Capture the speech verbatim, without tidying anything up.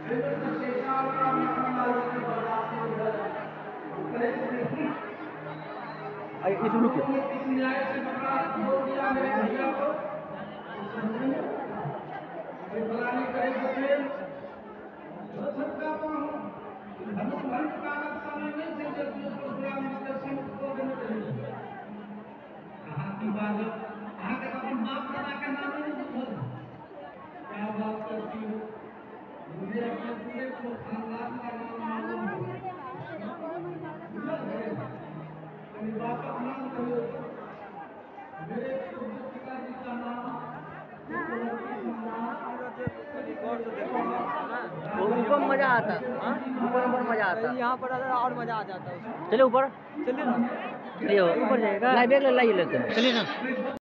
इस रुकिए क्या बात करती हो, मुझे अपने पूरे खानदान का नाम मालूम है। बात अपना करो, मेरे पिताजी का नाम ऊपर मजा आता, ऊपर ऊपर मजा आता, यहाँ पर और मजा आ जाता है। चलिए ऊपर, चलिए ना, चलिए ऊपर जाएगा, लाइव लेते हैं, चलिए ना।